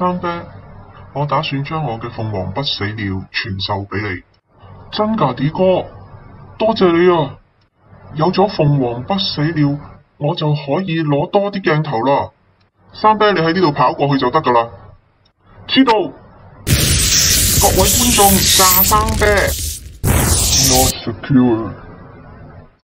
生啤，我打算將我嘅鳳凰不死鳥傳授俾你。真㗎，D哥，多謝你啊！有咗鳳凰不死鳥，我就可以攞多啲鏡頭啦。生啤，你喺呢度跑過去就得㗎啦。知道。各位觀眾，炸生啤。Not secure。